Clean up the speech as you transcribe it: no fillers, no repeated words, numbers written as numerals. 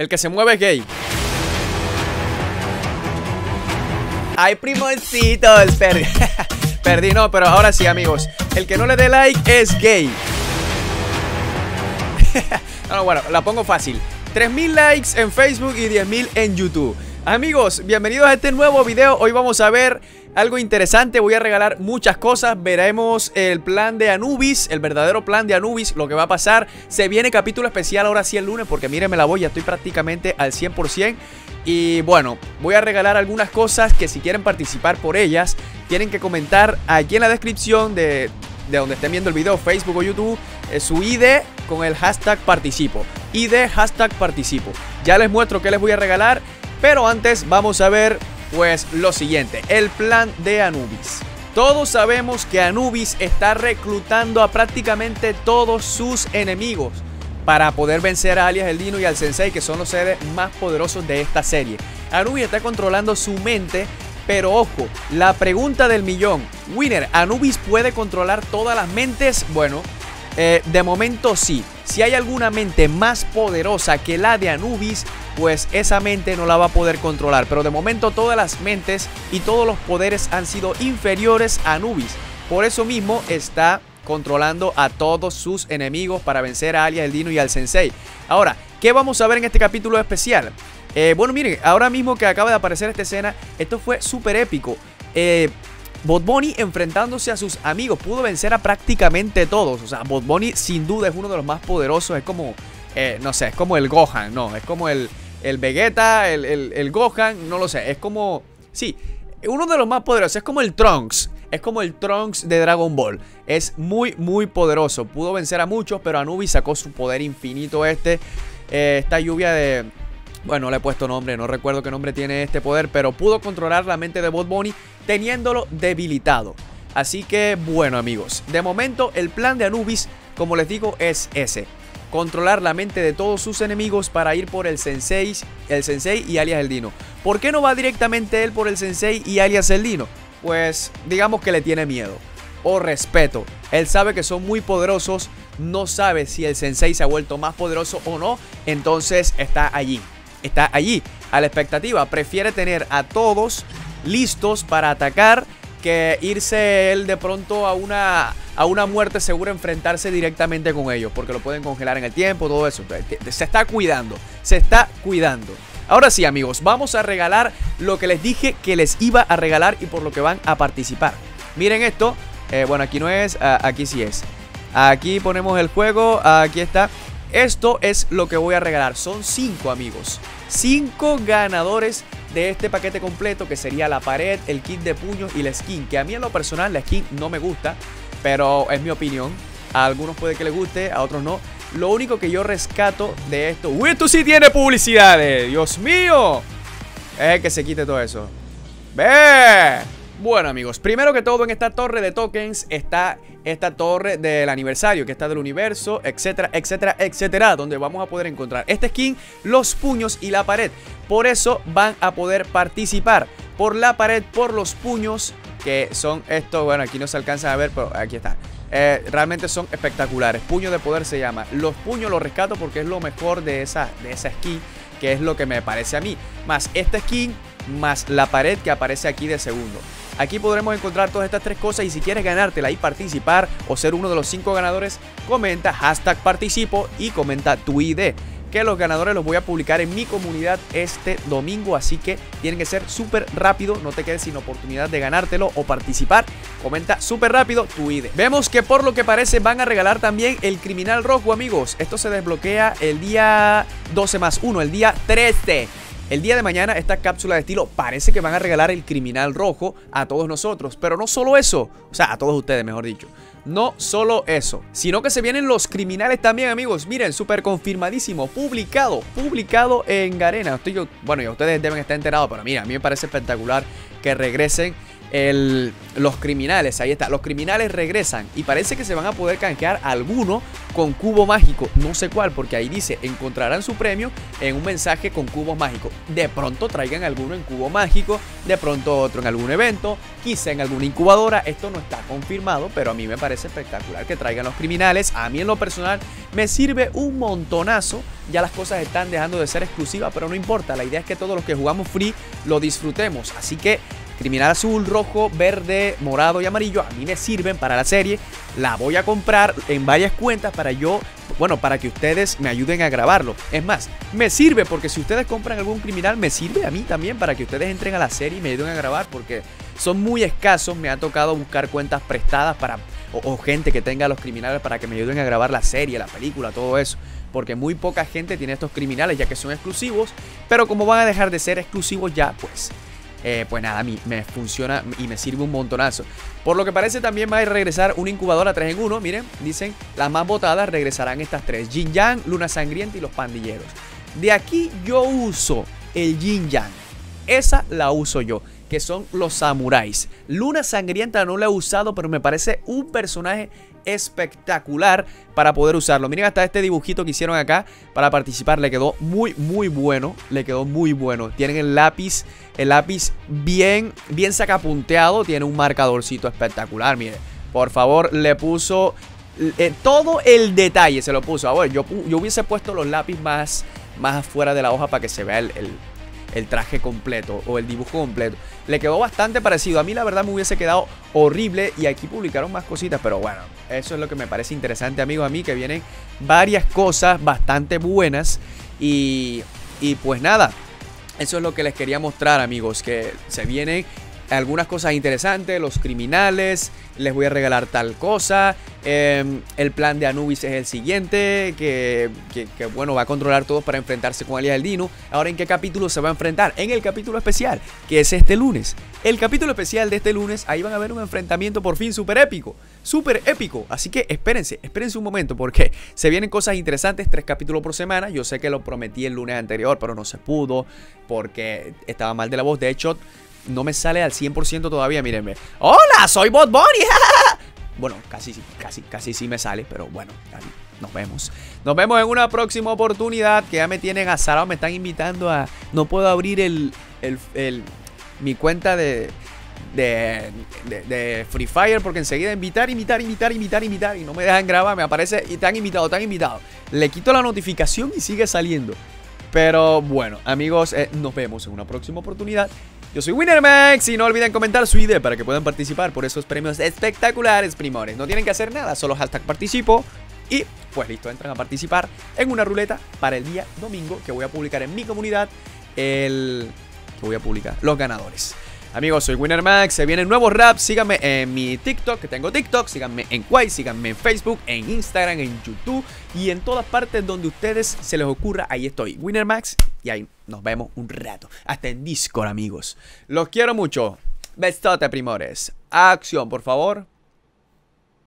El que se mueve es gay. Ay, primorcitos, perdí. Perdí, no, pero ahora sí, amigos. El que no le dé like es gay. No, bueno, la pongo fácil. 3000 likes en Facebook y 10.000 en YouTube. Amigos, bienvenidos a este nuevo video. Hoy vamos a ver algo interesante. Voy a regalar muchas cosas. Veremos el plan de Anubis, el verdadero plan de Anubis, lo que va a pasar. Se viene capítulo especial ahora sí el lunes, porque mírenme la voy, ya estoy prácticamente al 100%. Y bueno, voy a regalar algunas cosas que si quieren participar por ellas, tienen que comentar aquí en la descripción de donde estén viendo el video, Facebook o YouTube, su ID con el hashtag participo. ID hashtag participo. Ya les muestro qué les voy a regalar, pero antes vamos a ver pues lo siguiente, el plan de Anubis. Todos sabemos que Anubis está reclutando a prácticamente todos sus enemigos para poder vencer a Alias el Dino y al Sensei, que son los seres más poderosos de esta serie. Anubis está controlando su mente, pero ojo, la pregunta del millón. Winner, ¿Anubis puede controlar todas las mentes? Bueno, de momento sí. Si hay alguna mente más poderosa que la de Anubis, pues esa mente no la va a poder controlar. Pero de momento todas las mentes y todos los poderes han sido inferiores a Anubis. Por eso mismo está controlando a todos sus enemigos para vencer a Alias el Dino y al Sensei. Ahora, ¿qué vamos a ver en este capítulo especial? Bueno, miren, ahora mismo que acaba de aparecer esta escena, esto fue súper épico. Bot Bunny enfrentándose a sus amigos, pudo vencer a prácticamente todos. O sea, Bot Bunny sin duda es uno de los más poderosos. Es como, no sé, es como el Gohan, no, es como el Vegeta, el Gohan, no lo sé. Es como, sí, uno de los más poderosos, es como el Trunks. Es como el Trunks de Dragon Ball. Es muy, muy poderoso. Pudo vencer a muchos, pero Anubis sacó su poder infinito esta lluvia de... Bueno, no le he puesto nombre, no recuerdo qué nombre tiene este poder, pero pudo controlar la mente de Bot Bunny teniéndolo debilitado. Así que, bueno, amigos, de momento el plan de Anubis, como les digo, es ese. Controlar la mente de todos sus enemigos para ir por el Sensei y Alias el Dino. ¿Por qué no va directamente él por el Sensei y Alias el Dino? Pues digamos que le tiene miedo o respeto. Él sabe que son muy poderosos, no sabe si el Sensei se ha vuelto más poderoso o no, entonces está allí a la expectativa. Prefiere tener a todos listos para atacar que irse él de pronto a una muerte segura, enfrentarse directamente con ellos, porque lo pueden congelar en el tiempo, todo eso. Se está cuidando, se está cuidando. Ahora sí, amigos, vamos a regalar lo que les dije que les iba a regalar y por lo que van a participar. Miren esto. Bueno, aquí no es, aquí sí es. Aquí ponemos el juego, aquí está. Esto es lo que voy a regalar. Son 5, amigos. 5 ganadores de este paquete completo, que sería la pared, el kit de puños y la skin. Que a mí en lo personal la skin no me gusta, pero es mi opinión. A algunos puede que les guste, a otros no. Lo único que yo rescato de esto... ¡Uy, esto sí tiene publicidades! ¡Dios mío! Es que se quite todo eso. ¡Ve! Bueno, amigos, primero que todo en esta torre de tokens está esta torre del aniversario, que está del universo, etcétera, etcétera, etcétera, donde vamos a poder encontrar este skin, los puños y la pared. Por eso van a poder participar por la pared, por los puños, que son estos, bueno, aquí no se alcanzan a ver, pero aquí está. Realmente son espectaculares. Puño de poder se llama. Los puños los rescato porque es lo mejor de esa skin, que es lo que me parece a mí. Más esta skin, más la pared que aparece aquí de segundo. Aquí podremos encontrar todas estas 3 cosas. Y si quieres ganártela y participar o ser uno de los 5 ganadores, comenta hashtag participo y comenta tu ID, que los ganadores los voy a publicar en mi comunidad este domingo. Así que tienen que ser súper rápido. No te quedes sin oportunidad de ganártelo o participar. Comenta súper rápido tu ID. Vemos que por lo que parece van a regalar también el criminal rojo, amigos. Esto se desbloquea el día 12+1, el día 13. El día de mañana esta cápsula de estilo parece que van a regalar el criminal rojo a todos nosotros. Pero no solo eso, o sea, a todos ustedes mejor dicho. No solo eso, sino que se vienen los criminales también, amigos. Miren, súper confirmadísimo, publicado en Garena. Bueno, ya ustedes deben estar enterados, pero mira, a mí me parece espectacular que regresen los criminales. Ahí está, los criminales regresan y parece que se van a poder canjear alguno con cubo mágico, no sé cuál, porque ahí dice encontrarán su premio en un mensaje con cubos mágicos. De pronto traigan alguno en cubo mágico, de pronto otro en algún evento, quizá en alguna incubadora. Esto no está confirmado, pero a mí me parece espectacular que traigan los criminales. A mí en lo personal me sirve un montonazo. Ya las cosas están dejando de ser exclusivas, pero no importa, la idea es que todos los que jugamos free lo disfrutemos. Así que criminal azul, rojo, verde, morado y amarillo a mí me sirven para la serie. La voy a comprar en varias cuentas para para que ustedes me ayuden a grabarlo. Es más, me sirve porque si ustedes compran algún criminal, me sirve a mí también para que ustedes entren a la serie y me ayuden a grabar, porque son muy escasos. Me ha tocado buscar cuentas prestadas o gente que tenga a los criminales para que me ayuden a grabar la serie, la película, todo eso, porque muy poca gente tiene estos criminales ya que son exclusivos. Pero como van a dejar de ser exclusivos ya, pues nada, a mí me funciona y me sirve un montonazo. Por lo que parece también va a regresar una incubadora 3 en 1. Miren, dicen las más votadas regresarán estas 3: Yin Yang, Luna Sangrienta y los Pandilleros. De aquí yo uso el Yin Yang. Esa la uso yo, que son los samuráis. Luna Sangrienta no la he usado, pero me parece un personaje espectacular para poder usarlo. Miren hasta este dibujito que hicieron acá para participar. Le quedó muy bueno. Le quedó muy bueno. Tienen el lápiz bien sacapunteado. Tiene un marcadorcito espectacular. Miren, por favor, le puso todo el detalle, se lo puso. A ver, yo hubiese puesto los lápices más afuera de la hoja para que se vea el traje completo o el dibujo completo. Le quedó bastante parecido. A mí la verdad me hubiese quedado horrible y aquí publicaron más cositas, pero bueno, eso es lo que me parece interesante, amigos. A mí que vienen varias cosas bastante buenas y pues nada, eso es lo que les quería mostrar, amigos, que se vienen algunas cosas interesantes. Los criminales, les voy a regalar tal cosa. El plan de Anubis es el siguiente, que bueno, va a controlar todos para enfrentarse con Elías el Dino. Ahora, ¿en qué capítulo se va a enfrentar? En el capítulo especial, que es este lunes. El capítulo especial de este lunes, ahí van a ver un enfrentamiento por fin súper épico. Súper épico. Así que espérense un momento, porque se vienen cosas interesantes. 3 capítulos por semana. Yo sé que lo prometí el lunes anterior, pero no se pudo porque estaba mal de la voz. De hecho, no me sale al 100% todavía, mírenme. ¡Hola! ¡Soy Bot Bunny! Bueno, casi sí me sale, pero bueno, nos vemos. Nos vemos en una próxima oportunidad, que ya me tienen azarado, me están invitando a... No puedo abrir mi cuenta de Free Fire porque enseguida invitar y no me dejan grabar, me aparece y te han invitado. Le quito la notificación y sigue saliendo. Pero bueno, amigos, nos vemos en una próxima oportunidad. Yo soy WinnerMax y no olviden comentar su idea para que puedan participar por esos premios espectaculares, primores. No tienen que hacer nada, solo hashtag participo y pues listo, entran a participar en una ruleta para el día domingo, que voy a publicar en mi comunidad los ganadores. Amigos, soy WinnerMax, se vienen nuevos raps. Síganme en mi TikTok, que tengo TikTok. Síganme en Quai, síganme en Facebook, en Instagram, en YouTube y en todas partes donde ustedes se les ocurra. Ahí estoy, WinnerMax, y ahí nos vemos un rato. Hasta en Discord, amigos. Los quiero mucho. Besote, primores. Acción, por favor.